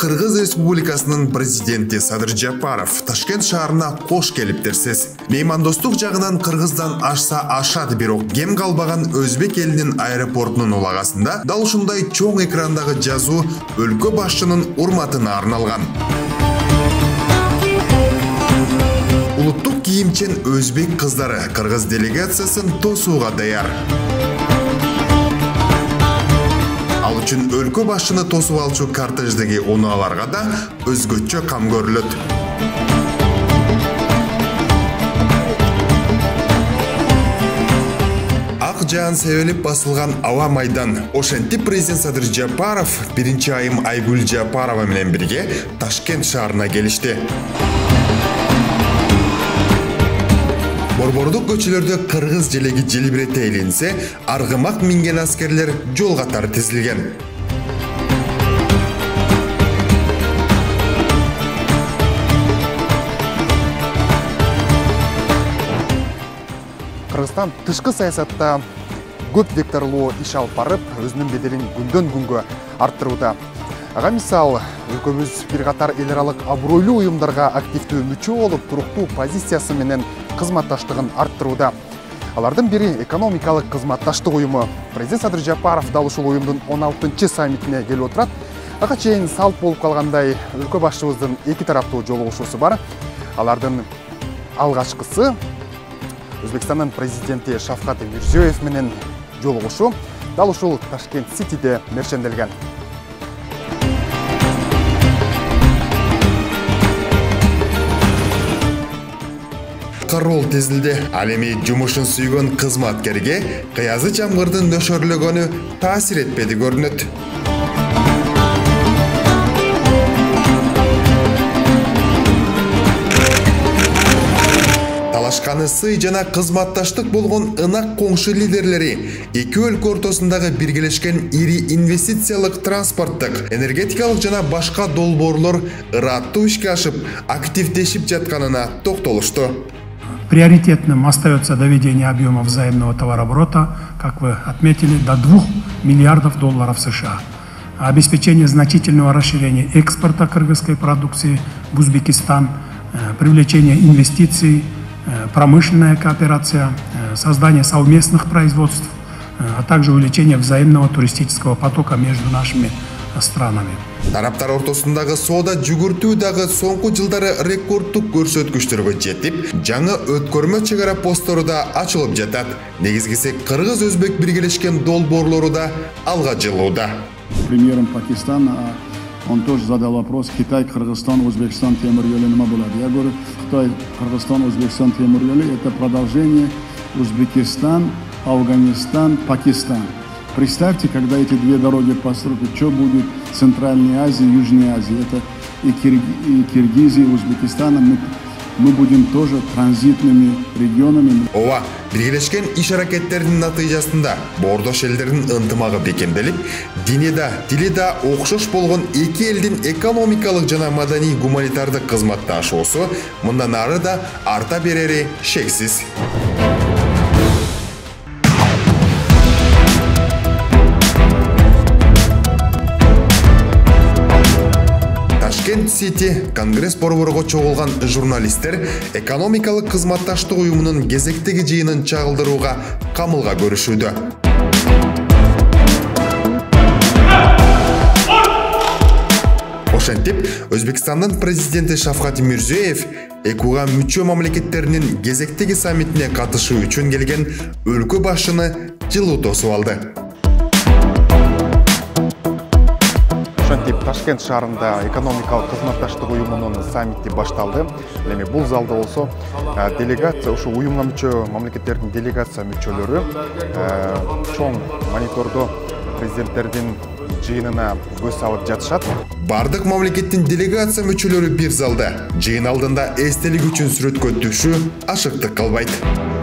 Кыргыз Республикасынын президенти Садыр Жапаров Ташкент шаарына кош келиптерсиз. Меймандостук жагынан Кыргыздан ашса ашат, бирок кем калбаган Өзбек элинин аэропортунун улагасында дал ушундай чоң экрандагы жазуу өлкө башчынын урматына арналган. Улуттук кийимчен өзбек кыздары Кыргыз делегациясын тосууга даяр. Ал үчүн өлкө башчыны тосуп алчу кортеждеги унааларга да өзгөчө кам көрүлөт. Ак жаан себелип басылган аба майдан. Ошентип президент Садыр Жапаров биринчи айым Айгүл Жапарова менен бирге Ташкент шаарына келишти. Борбордук көчөлөрдө кыргыз желеги желбирете эленсе, аргымак минген аскерлер жол катары тизилген. Кыргызстан тышкы саясатта көп векторлуу иш алып барып, өзүнүн беделин күндөн күнгө арттырууда. Ага мисал, өлкөбүз бир катар эл аралык абройлуу уюмдарга активдүү мүчө болуп, туруктуу позициясы менен кызматташтыгын арттырууда. Алардын бири экономикалык кызматташтык уюму. Президент Садыр Жапаров дал ушул уюмдун 16-чы саммитине келип отурат. Ага чейин салт болуп калгандай өлкө башчыбыздын эки тараптуу жолугушуусу бар. Алардын алгачкысы Өзбекстандын президенти Шавкат Мирзиёев менен жолугушуу дал ушул Ташкент Ситиде мерченделген. Карол тезилди. Ал эми жумушун сүйгөн кызматкерге кыязы жамгырдын нөшөрлөгөнү таасир этпеди көрүнөт. Талашканы сый жана кызматташтык болгон ынак коңшу лидерлери эки өлкө ортосундагы биргелешкен ири инвестициялык, транспорттук, энергетикалык жана башка долбоорлор ыраттуу ишке ашып, активдешип жатканына токтолушту. Приоритетным остается доведение объема взаимного товарооборота, как вы отметили, до 2 миллиардов долларов США. Обеспечение значительного расширения экспорта кыргызской продукции в Узбекистан, привлечение инвестиций, промышленная кооперация, создание совместных производств, а также увеличение взаимного туристического потока между нашими странами. Тараптар ортосундагы соода жүгүртүү дагы соңку жылдары рекорддук көрсөткүчтөргө жетип, жаңы өткөрмө чек ара постору да ачылып жатат. Негизгиси кыргыз-өзбек биргелешкен долбоорлору да алга жылууда. Премьером Пакистана он тоже задал вопрос: Китай, Кыргызстан, Узбекистан, темир-yo'li nima bo'ladi? Я говорю, Китай, Кыргызстан, Узбекистан, темир-yo'li это продолжение Узбекистан, Афганистан, Пакистан. Представьте, когда эти две дороги построят, что будет в Центральной Азии, Южной Азии. Это и Киргизия, и Узбекистан. Мы будем тоже транзитными регионами. Ооба, биргелешкен иш аракеттердин натыйжасында бордош элдердин ынтымагы бекемделип, тили да окшош болгон эки элдин экономикалык жана маданий гуманитардык кызматташуусу мындан ары да арта берери шексиз. Ташкент Сити Конгресс борборго чогулган журналисттер экономикалык кызматташтык уюмунун кезектеги жыйынын чагылдырууга камылга көрүшүүдө. Ошентип, Өзбекстандын президенти Шавкат Мирзиёев ЭКУга мүчө мамлекеттеринин кезектеги саммитине катышуу үчүн келген өлкө башчыны жылуу тосуп алды. Ошентип, Ташкент шаарында экономикалык кызматташтык уюмунун саммити башталды. Эми бул залда болсо делегация, ушу уюмга мүчө мамлекеттердин делегация мүчөлөрү чоң монитордо президенттердин жыйынына көз салып жатышат. Бардык мамлекеттин делегация мүчөлөрү бир залда. Жыйын алдында эстелик үчүн сүрөткө түшүү ашыктык калбайт.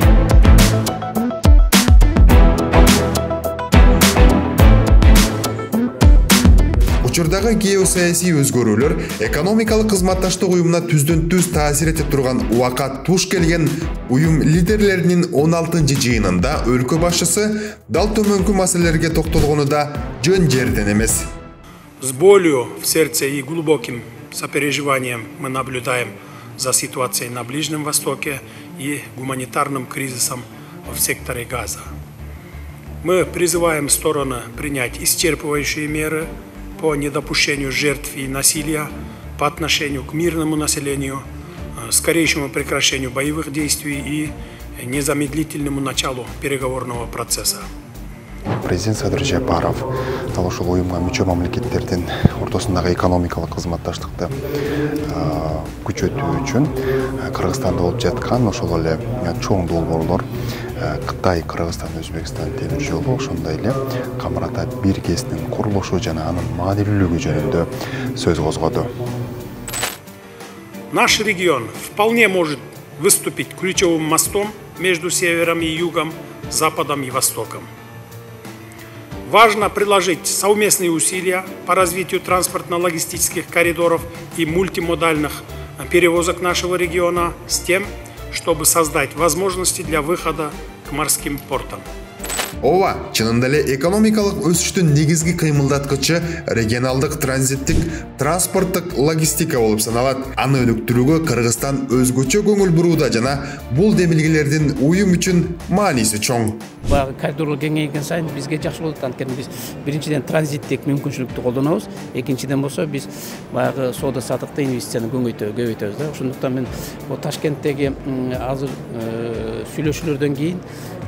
Учурдагы геосаясий өзгөрүүлөр экономикалык кызматташтык уюмуна түздөн-түз таасир эте турган убакыт туш келген уюм лидерлеринин 16-жыйынында өлкө башчысы дал төмөнкү маселелерге токтолгону да жөн жерден эмес. С болью в сердце и глубоким сопереживанием мы наблюдаем за ситуацией на Ближнем Востоке и гуманитарным кризисом в секторе Газа. Мы призываем стороны принять исчерпывающие меры по недопущению жертв и насилия по отношению к мирному населению, скорейшему прекращению боевых действий и незамедлительному началу переговорного процесса. Президент Садыр Жапаров дал ушул уюмга мүчө мамлекеттердин ортосундагы экономикалык кызматташтыкты күчөтүү үчүн Кыргызстанда болуп жаткан ошол эле чоң долбоорлор Кытай, Кыргызстан, Өзбекстан темир жолу, ошондой эле Камыр Ата бир КЭСтин курулушу жана анын маанилүүлүгү жөнүндө сөз козгоду. Наш регион вполне может выступить ключевым мостом между севером и югом, западом и востоком. Важно приложить совместные усилия по развитию транспортно-логистических коридоров и мультимодальных перевозок нашего региона с тем, чтобы создать возможности для выхода к морским портам. Ооба, чынында эле экономикалык өсүштүн негизги кыймылдаткычы регионалдык транзиттик транспорттук логистика болуп саналат. Аны өнүктүрүүгө Кыргызстан өзгөчө көңүл бурууда жана бул демилгелердин уюм үчүн мааниси чоң. Баягы коридорлор кеңейген сайын бизге жакшы болот, анткени биз биринчиден транзиттик мүмкүнчүлүктү колдонобуз, экинчиден болсо биз баягы соода саттыкта инвестицияны көбөйтөбүз да. Ошондуктан мен Ташкенттеги азыр сүйлөшүүлөрдөн кийин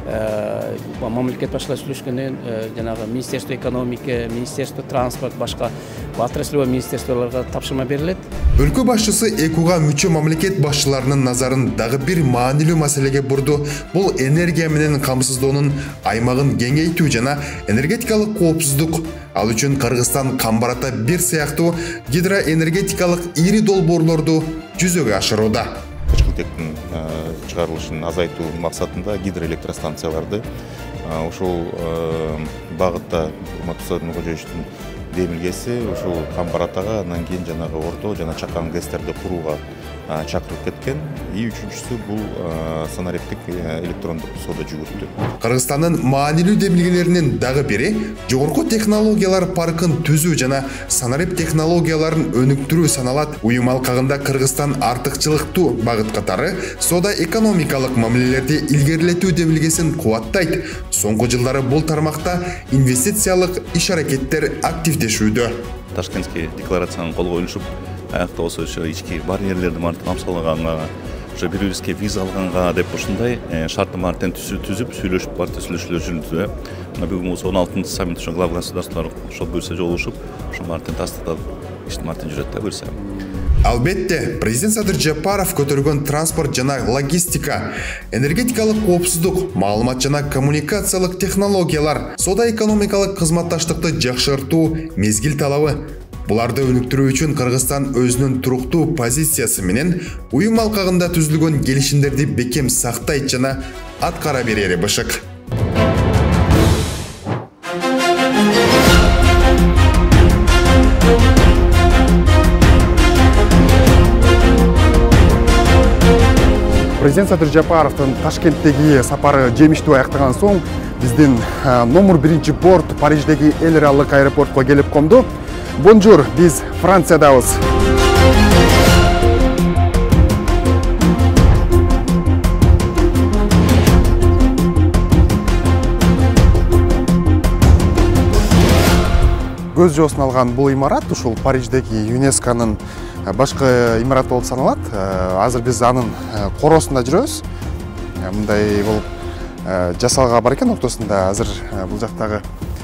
мамлекет башчылар сүйлөшкөндөн жанагы Министерство экономика, Министерство транспорт, башка отраслевой министрликтерге тапшырма берилет. Өлкө башчысы ЭКУга мүчө мамлекет башчыларынын назарын дагы бир маанилүү маселеге бурду. Бул энергия менен камсыздоонун аймагын кеңейтүү жана энергетикалык коопсуздук. Ал үчүн Кыргызстан Камыр Ата 1 сыяктуу гидроэнергетикалык ири долбоорлорду жүзөгө ашырууда. Кычкылтектин чыгарылышын азайтуу максатында гидроэлектростанцияларды ушул багытта Матусадын Кожоевичтин демилгеси ушул Камыр Атага, андан кийин жанагы орто жана чакан ГЭСтерди курууга чакырып кеткен. И үчүнчүсү бул санариптик электрондук соода жүгүртүү. Кыргызстандын маанилүү демилгелеринин дагы бири жогорку технологиялар паркын түзүү жана санареп технологияларын өнүктүрүү саналат. Уюм алкагында Кыргызстан артыкчылыктуу багыт катары соода экономикалык мамилелерди илгерилетүү демилгесин кубаттайт. Соңку жылдары бул тармакта инвестициялык иш-аракеттер активдешүүдө. Ташкентский декларацияны кол коюлушуп, аякта болсо ички барьерлерди камсалганга, бирибизге виза алганга деп ушундай шартты мартен түзүп сүйлөшүп партия сүйлөшүүлөр жүргүздү. Бүгүн 16 саммит ошо глав государстволор ошол буюрса жолугушуп, ошо мартен тастыктап иштин мартен жүрөт да буюрса. Албетте, президент Садыр Жапаров көтөргөн транспорт жана логистика, энергетикалык коопсуздук, маалымат жана коммуникациялык технологиялар, соода экономикалык кызматташтыкты жакшыртуу мезгил талабы. Буларды өнүктүрүү үчүн Кыргызстан өзүнүн туруктуу позициясы менен уюм алкагында түзүлгөн келишимдерди бекем сактайт жана аткара берери бышык. Президент Садыр Жапаровдун Ташкенттеги сапары жемиштүү аяктаган соң биздин номер 1 порт Париждеги эл аралык аэропортко келип комду. Бонжур, биз Франциядабыз. Көз жоосун алган бул имарат ушул Париждеги ЮНЕСКОнун башкы имараты болуп саналат. Азыр биз анын коросунда жүрөбүз. Мындай болуп жасалга бар экен ортосунда. Азыр бул жактагы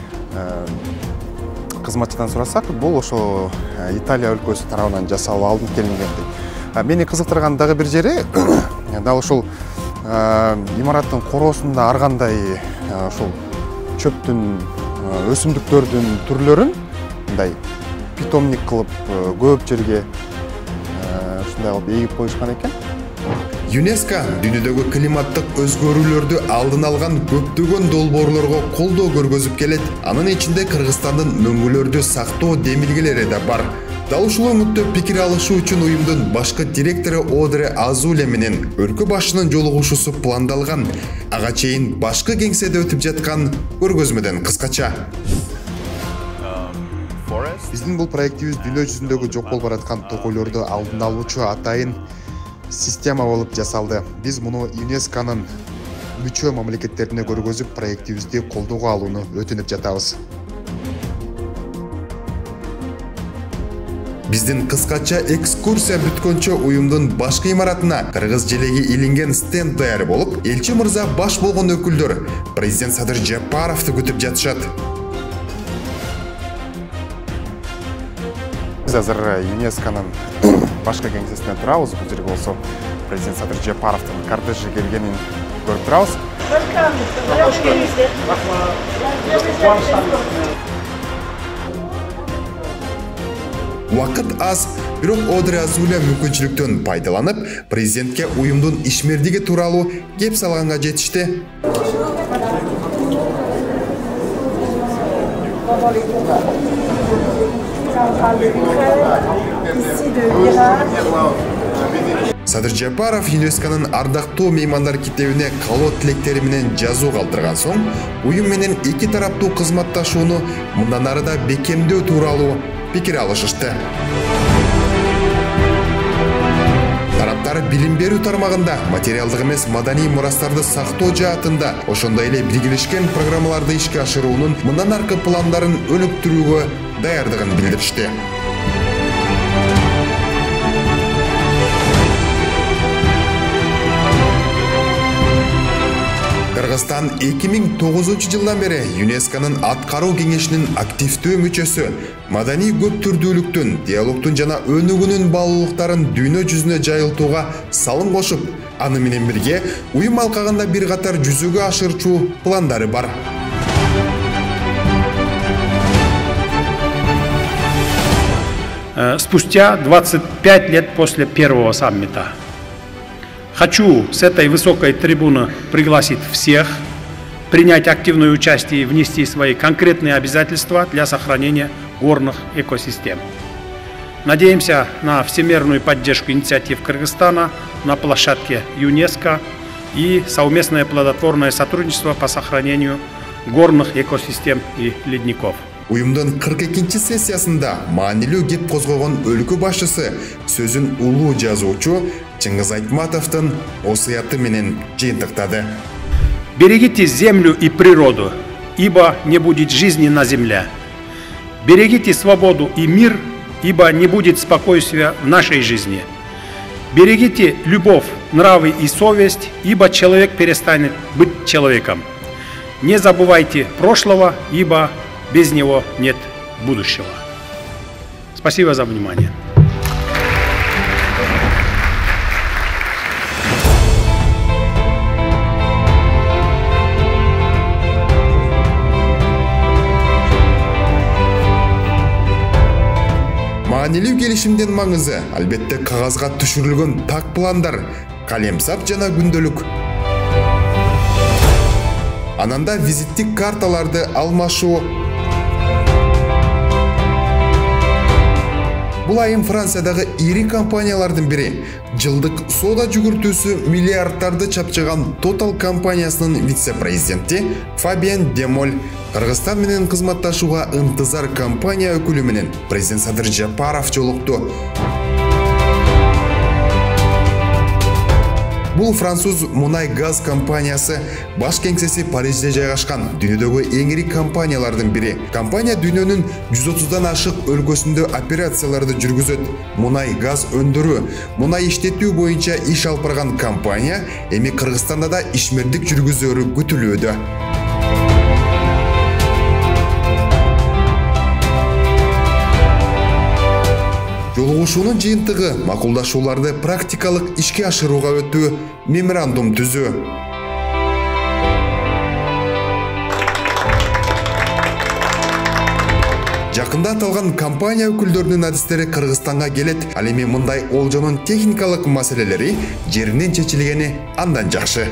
кызматчыдан сурасак, бул ошо Италия өлкөсү тарабынан жасалып алынып келингендей. Мени кызыктырган дагы бир жери дал ушул имараттын коросунда ар кандай ушул чөптүн, өсүмдүктөрдүн түрлөрүн мындай питомник кылып көп жерге ушундай кылып эгип коюшкан экен. ЮНЕСКО дүйнөдөгү климаттык өзгөрүүлөрдү алдын алган көптөгөн долбоорлорго колдоо көргөзүп келет. Анын ичинде Кыргызстандын мөңгүлөрдү сактоо демилгелери да бар. Дал ушул өңүттө пикир алышуу үчүн уюмдун башкы директору Одре Азуле менен өлкө башчынын жолугушуусу пландалган. Ага чейин башкы кеңседе өтүп жаткан көргөзмөдөн кыскача. Биздин бул проектибиз дүйнө жүзүндөгү жок болуп бараткан токойлорду алдын алуучу атайын система болуп жасалды. Биз муну ЮНЕСКОнун мүчө мамлекеттерине көргөзүп, проектибизди колдоого алууну өтүнүп жатабыз. Биздин кыскача экскурсия бүткөнчө уюмдун башкы имаратына кыргыз желеги илинген стенд даяр болуп, элчи мырза баш болгон өкүлдөр президент Садыр Жапаровду күтүп жатышат. Биз азыр ЮНЕСКонун башкы кеңсесинде турабыз. Бул жерге болсо президент Садыр Жапаровдун кортежи келгенин көрүп турабыз. Вакыт аз, бирок Одри Азуля мүмкүнчүлүктөн пайдаланып, президентке уюмдун ишмердиги тууралуу кеп салганга жетишти. Садыр Жапаров ЮНЕСКонун ардактуу меймандар китебине калоо тилектери менен жазуу калтырган соң, уюм менен эки тараптуу кызматташууну мындан ары да бекемдөө тууралуу пикир алышышты. Тараптар билим берүү тармагында материалдык эмес маданий мурастарды сактоо жаатында, ошондой эле биргелешкен программаларды ишке ашыруунун мындан аркы пландарын өнүктүрүүгө даярдыгын билдиришти. Кыргызстан 2009 жылдан бери ЮНЕСКонун аткаруу кеңешинин активдүү мүчөсү, маданий көп түрдүүлүктүн, диалогтун жана өнүгүүнүн баалуулуктарын дүйнө жүзүнө жайылтууга салым кошуп, аны менен бирге уюм алкагында бир катар жүзөгө ашырчу пландары бар. Спустя 25 лет после первого саммита хочу с этой высокой трибуны пригласить всех принять активное участие и внести свои конкретные обязательства для сохранения горных экосистем. Надеемся на всемирную поддержку инициатив Кыргызстана на площадке ЮНЕСКО и совместное плодотворное сотрудничество по сохранению горных экосистем и ледников. Уюмдун 42-чи сессиясында маанилүү кеп козгогон өлкө башчысы сөзүн улуу жазуучу Чыңгыз Айтматовдун осуяты менен жыйынтыктады. Берегите землю и природу, ибо не будет жизни на земле. Берегите свободу и мир, ибо не будет спокойствия в нашей жизни. Берегите любовь, нравы и совесть, ибо человек перестанет быть человеком. Не забывайте прошлого, ибо без него нет будущего. Спасибо за внимание. Маанилүү келишимдин маңызы албетте кагазга түшүрүлгөн так пландар, калемсап жана күндөлүк. Ананда визиттик карталарды алмашуу. Бул айым Франциядагы ири компаниялардын бири, жылдык соода жүгүртүүсү миллиардтарды чапчыган Total компаниясынын вице-президенти Фабиан Демоль Кыргызстан менен кызматташууга ынтызар компания өкүлү менен президент Садыр Жапаров жолукту. Бул француз мунай-газ компаниясы баш кеңсеси Парижде жайгашкан дүйнөдөгү эң ири компаниялардын бири. Компания дүйнөнүн 130дан ашык өлкөсүндө операцияларды жүргүзөт. Мунай-газ өндүрүү, мунай иштетүү боюнча иш алып барган компания эми Кыргызстанда да ишмердик жүргүзөрү күтүлүүдө. Жолугушуунун жыйынтыгы макулдашууларды практикалык ишке ашырууга өтүү, меморандум түзүү. Жакында аталган компания өкүлдөрүнүн адистери Кыргызстанга келет, ал эми мындай олжонун техникалык маселелери жеринен чечилгени андан жакшы.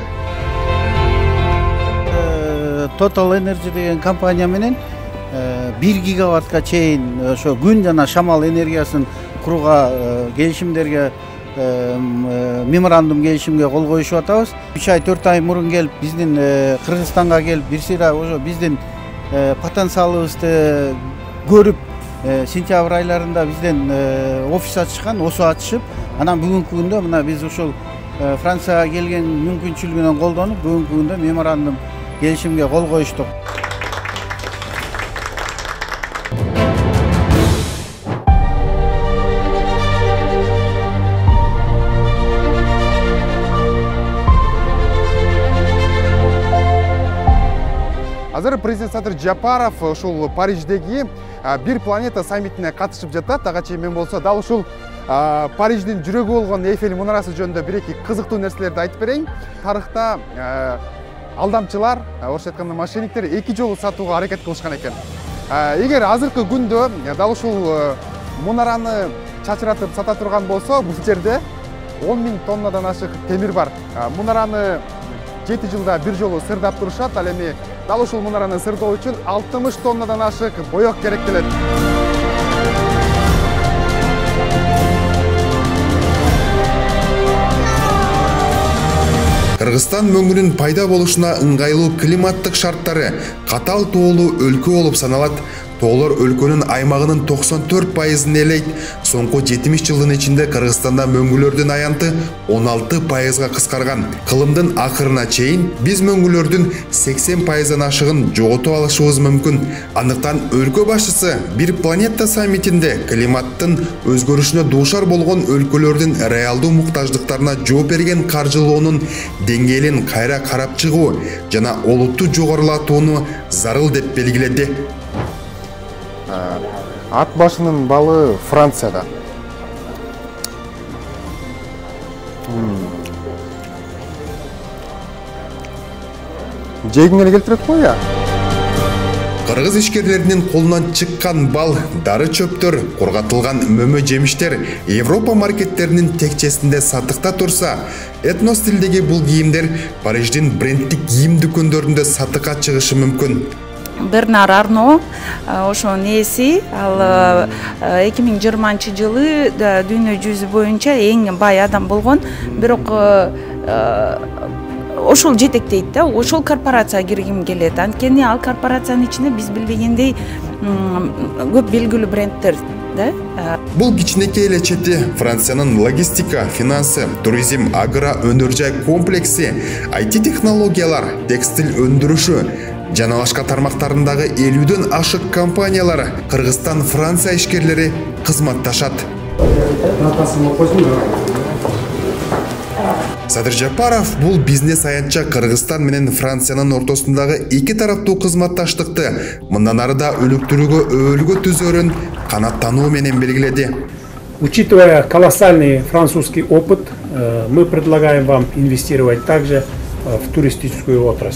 Total Energy деген компания менен 1 гигаваттка чейин ошо күн жана шамал энергиясын курууга келишимдерге меморандум келишимге кол коюшуп атабыз. 3 ай 4 ай мурун келип биздин Кыргызстанга келип бир сыйра ошо биздин потенциалыбызды көрүп сентябрь айларында бизден офис ачышкан, осу ачышып, анан бүгүнкү күндө мына биз ошол Францияга келген мүмкүнчүлүгүнөн колдонуп, бүгүнкү күндө меморандум келишимге кол коюштук. Азыр президент Садыр Жапаров ушул Париждеги бир планета саммитине катышып жатат. Ага чейин мен болсо дал ушул Париждин жүрөгү болгон Эйфель мунарасы жөнүндө бир-эки кызыктуу нерселерди айтып берейин. Тарыхта алдамчылар, орусча айтканда мошенниктер 2 жолу сатууга аракет кылышкан экен. Эгер азыркы күндө дал ушул мунараны чачыратып сата турган болсо, бул жерде 10 000 тоннадан ашык темир бар. Мунараны 7 жылда бир жолу сырдап турушат. Ал эми дал ушул мунараны сырдоо үчүн 60 тоннадан ашык боек керектелет. Кыргызстан мөңгүнүн пайда болушуна ыңгайлуу климаттык шарттары катал тоолуу өлкө болуп саналат. Тоолор өлкөнүн аймагынын 94%-ын ээлейт. Соңку 70 жылдын ичинде Кыргызстанда мөңгүлөрдүн аянты 16%-га кыскарган. Кылымдын акырына чейин биз мөңгүлөрдүн 80%-дан ашыгын жоготуп алышыбыз мүмкүн. Андыктан өлкө башчысы бир планета саммитинде климаттын өзгөрүшүнө дуушар болгон өлкөлөрдүн реалдуу муктаждыктарына жооп берген каржылоонун деңгээлин кайра карап чыгуу жана олутту жогорулатууну зарыл деп белгиледи. Ат башынын балы Францияда. Жегиңе келтирет го я? Кыргыз ишкерлеринин колунан чыккан бал, дары чөптөр, кургатылган мөмө жемиштер Европа маркеттеринин текчесинде сатыкта турса, этнос тилдеги бул кийимдер Париждин брендтик кийим дүкөндөрүндө сатыкка чыгышы мүмкүн. Бернар Арно ошонун ээси, ал 2020 жылы дүйнө жүзү боюнча эң бай адам болгон, бирок ошол жетектейт да, ошол корпорацияга киргим келет. Анткени ал корпорациянын ичинде биз билбегендей көп белгилүү брендтер да. Бул кичинекей эле чети Франциянын логистика, финансы, туризм, агро өнөр жай комплекси, IT технологиялар, текстиль өндүрүшү жана башка тармактарындагы 50дөн ашык компаниялар Кыргызстан, Франция ишкерлери кызматташат. Садыр Жапаров бул бизнес аянтча Кыргызстан менен Франциянын ортосундагы эки тараптуу кызматташтыкты мындан ары да өнүктүрүүгө өбөлгө түзөрүн канаттануу менен белгиледи. Учитывая колоссальный французский опыт, мы предлагаем вам инвестировать также в туристическую отрасль.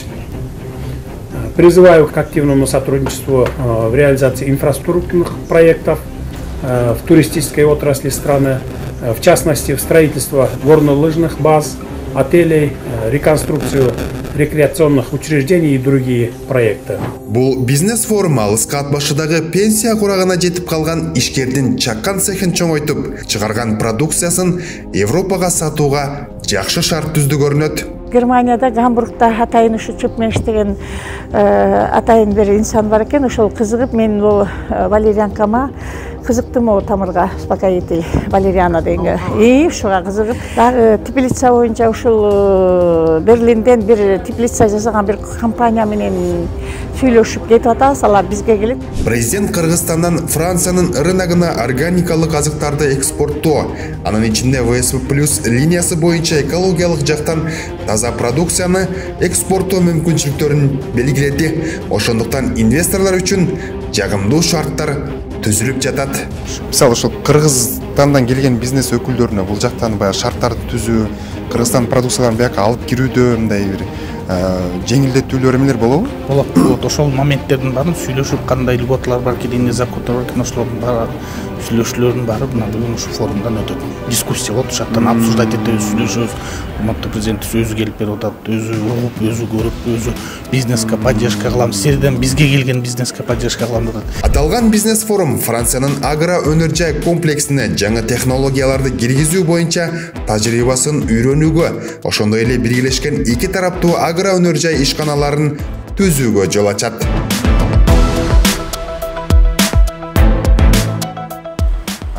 Призываю к активному сотрудничеству в реализации инфраструктурных проектов в туристической отрасли страны, в частности в строительство горнолыжных баз, отелей, реконструкцию рекреационных учреждений и другие проекты. Бул бизнес-форум алыска ат башыдагы пенсия курагына жетип калган ишкердин чаккан цехин чоңойтуп, чыгарган продукциясын Европага сатууга жакшы шарт түздү көрүнөт. Германияда, Гамбургда атайын ушучуп мен иштеген атайын бир инсан бар экен. Ошол кызыгып мен бул валерьянкама кызыктым, о тамырга успокоитель валериана дегенге. Ушуга кызыгып, дагы теплица боюнча ушул Берлинден бир теплица жасаган бир компания менен сүйлөшүп кетип атабыз, алар бизге келет. Президент Кыргызстандан Франциянын рыногуна органикалык азыктарды экспорттоо, анын ичинде ВСП+ линиясы боюнча экологиялык жактан таза продукцияны экспорттоо мүмкүнчүлүктөрүн белгиледи. Ошондуктан инвесторлор үчүн жагымдуу шарттар түзүлүп жатат. Мисалы ошол Кыргызстандан келген бизнес өкүлдөрүнө бул жактан баягы шарттарды түзүү, Кыргызстан продукцияларын бияка алып кирүүдө мындай бир жеңилдетүүлөр эмелер болобу? Болот. Ошол моменттердин баарын сүйлөшүп, кандай льготалар бар, кедейный закондар бар, ошолордун баары сүйлөшүүлөрдүн баары мына бүгүн ушул форумдан өтөт. Дискуссия болот, ошондон обсуждать этебиз, сүйлөшөбүз. Урматтуу президентибиз өзү келип берип атат, өзү угуп, өзү көрүп, өзү бизнеске поддержка кылам, сиздерден бизге келген бизнеске поддержка кылам деп атат. Аталган бизнес форум Франциянын агро өнөр жай комплексине жаңы технологияларды киргизүү боюнча тажрыйбасын үйрөнүүгө, ошондой эле биргелешкен эки тараптуу агро өнөр жай ишканаларын түзүүгө жол ачат.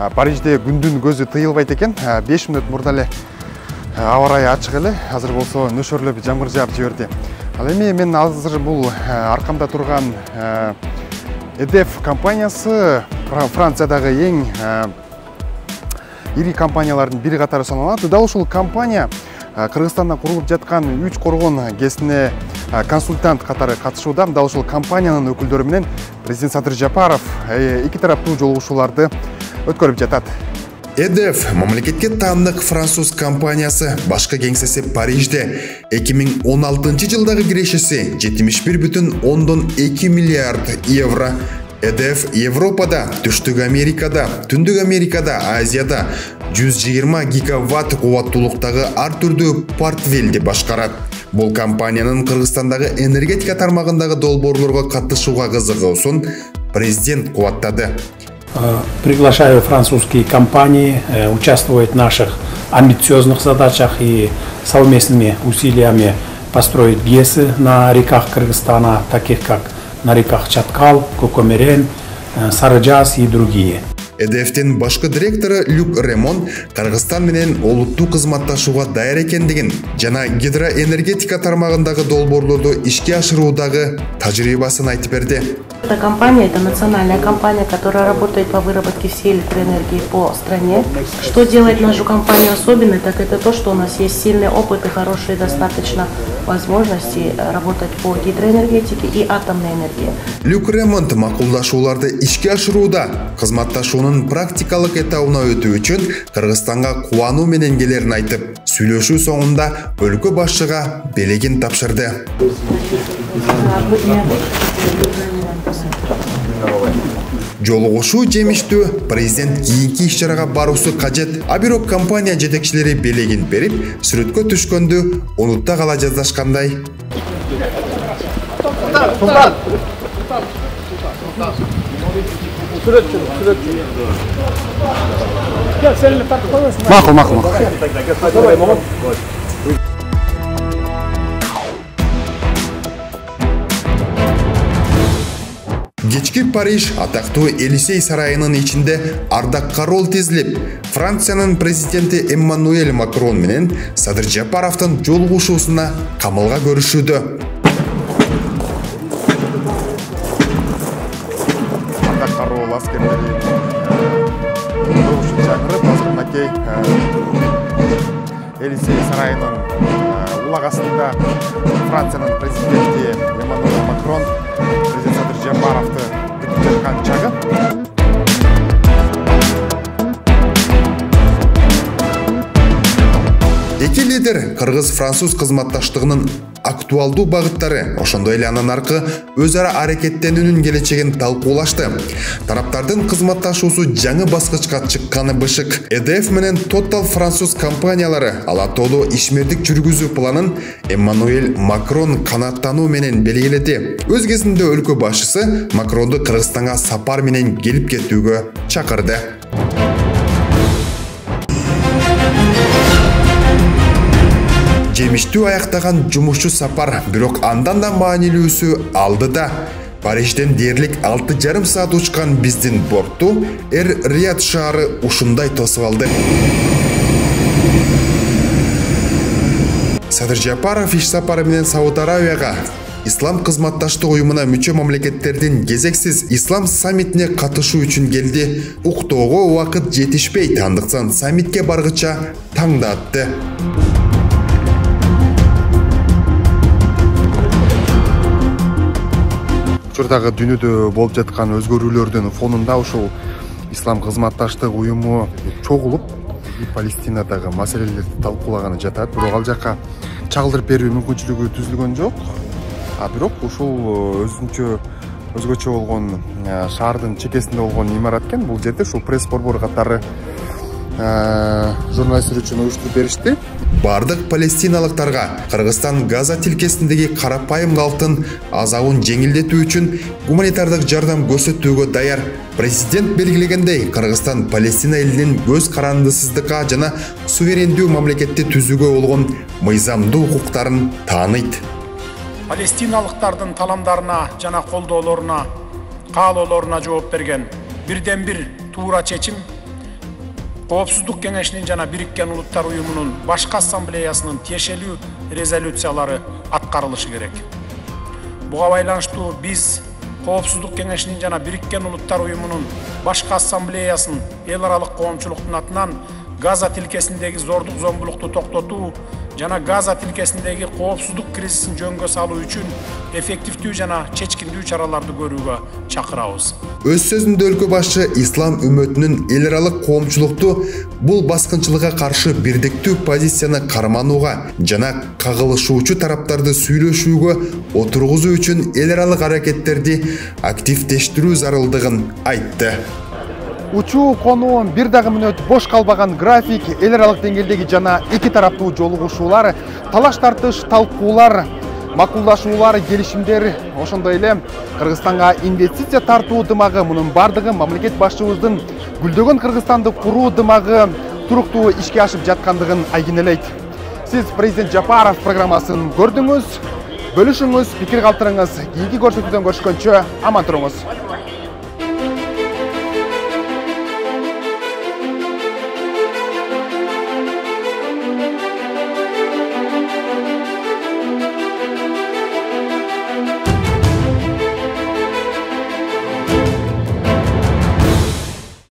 Парижде күндүн көзү тыйылбайт экен. 5 мүнөт мурда эле аба ырайы ачык эле. Азыр болсо нөшөрлөп жамгыр жаап жиберди. Ал эми мен азыр бул аркамда турган EDF компаниясы Франциядагы эң ири компаниялардын бири катары саналат. Дал ушул компания Кыргызстанда курулуп жаткан 3 коргон ГЭСине консультант катары катышууда. Дал ушул компаниянын өкүлдөрү менен президент Садыр Жапаров эки тараптуу жолугушууларды өткөрүп жатат. EDF мамлекетке таандык француз компаниясы башкы кеңсеси Парижде 2016 жылдагы кирешеси 71,2 миллиард евро. EDF Европада, Түштүк Америкада, Түндүк Америкада, Азияда 120 гигаватт кубаттуулуктагы ар түрдүү портфелди башкарат. Бул компаниянын Кыргызстандагы энергетика тармагындагы долбоорлорго катышууга кызыгуусун президент кубаттады. Приглашаю французские компании участвовать в наших амбициозных задачах и совместными усилиями построить ГЭСы на реках Кыргызстана, таких как на реках Чаткал, Кокомерен, Сарыжас и другие. EDF'тин башкы директору Люк Ремон Кыргызстан менен олуттуу кызматташууга даяр экендигин жана гидроэнергетика тармагындагы долбоорлорду ишке ашыруудагы тажрыйбасын айтып берди. Эта компания, это национальная компания, которая работает по выработке всей электроэнергии по стране. Что делает нашу компанию особенной, так это то, что у нас есть сильный опыт и хорошие достаточно возможности работать по гидроэнергетике и атомной энергии. Люк Ремонт макулдашууларды ишке ашырууда кызматташуунун практикалык этабына өтүү үчүн Кыргызстанга кубануу менен келерин айтып, сүйлөшүү соңунда өлкө башчыга белегин тапшырды. Жолугушуу жемиштүү, президент кийинки иш-чарага баруусу кажет. А бирок компания жетекчилери белегин берип, сүрөткө түшкөндү унутта кала жаздашкандай. Макул. Кечки Париж атактуу Элисей сарайынын ичинде ардакка рол тизилип, Франциянын президенти Эммануэль Макрон менен Садыр Жапаровдун жолугушуусуна камылга көрүшүүдө. Ардакка рол аскерлери чакырып, азырынакей Элисей сарайынын улагасында Франциянын президенти Эммануэль Макрон президент Садыр Жапаровду күтүп жаткан чагы. Эки лидер кыргыз-француз кызматташтыгынын актуалдуу багыттары, ошондой эле андан аркы өз ара аракеттенүүнүн келечегин талкуулашты. Тараптардын кызматташуусу жаңы баскычка чыкканы бышык. EDF менен Total француз компаниялары ала тоолуу ишмердик жүргүзүү планын Эммануэль Макрон канааттануу менен белгиледи. Өз кезинде өлкө башчысы Макронду Кыргызстанга сапар менен келип кетүүгө чакырды. Жемиштүү аяктаган жумушчу сапар, бирок андан да маанилүүсү алдыда. Парижден дээрлик 6,5 саат учкан биздин бортту Эр-Рияд шаары ушундай тосуп алды. Садыр Жапаров иш сапары менен Сауд Арабияга, Ислам кызматташтык уюмуна мүчө мамлекеттердин кезексиз ислам саммитине катышуу үчүн келди. Уктоого убакыт жетишпейт, андыктан саммитке баргыча таңда атты. Учурдагы дүйнөдө болуп жаткан өзгөрүүлөрдүн фонунда ушул ислам кызматташтык уюму чогулуп Палестинадагы маселелерди талкуулаганы жатат. Бирок ал жакка чагылдырып берүү мүмкүнчүлүгү түзүлгөн жок. А бирок ушул өзгөчө болгон шаардын чекесинде болгон имарат экен. Бул жерде ушул пресс-борбор катары журналисттер үчүн уюштуруп беришти. Бардык палестиналыктарга Кыргызстан Газа тилкесиндеги карапайым калктын азабын жеңилдетүү үчүн гуманитардык жардам көрсөтүүгө даяр. Президент белгилегендей, Кыргызстан Палестина элинин көз карандысыздыкка жана суверендүү мамлекетти түзүүгө болгон мыйзамдуу укуктарын тааныйт. Палестиналыктардын таламдарына жана колдоолоруна, каалоолоруна жооп берген бирден бир туура чечим Коопсуздук кеңешинин жана Бириккен Улуттар Уюмунун башкы ассамблеясынын тиешелүү резолюциялары аткарылышы керек. Буга байланыштуу биз Коопсуздук кеңешинин жана Бириккен Улуттар Уюмунун башкы ассамблеясынын эл аралык коомчулуктун атынан Газа тилкесиндеги зордук зомбулукту токтотуу жана Газа тилкесиндеги коопсуздук кризисин жөнгө салуу үчүн эффективдүү жана чечкиндүү чараларды көрүүгө чакырабыз. Өз сөзүндө өлкө башчы ислам үммөтүнүн эл аралык коомчулукту бул баскынчылыкка каршы бирдиктүү позицияны карманууга жана кагылышуучу тараптарды сүйлөшүүгө отургузуу үчүн эл аралык аракеттерди активдештирүү зарылдыгын айтты. Учуу конуу бир дагы мүнөт бош калбаган график, эл аралык деңгээлдеги жана эки тараптуу жолугушуулар, талаш тартыш, талкуулар, макулдашуулар, келишимдер, ошондой эле Кыргызстанга инвестиция тартуу дымагы, мунун бардыгы мамлекет башчыбыздын гүлдөгөн Кыргызстанды куруу дымагы туруктуу ишке ашып жаткандыгын айгинелейт. Сиз президент Жапаров программасын көрдүңүз, бөлүшүңүз, пикир калтырыңыз. Кийинки көрсөтүүдөн көрүшкөнчө аман туруңуз.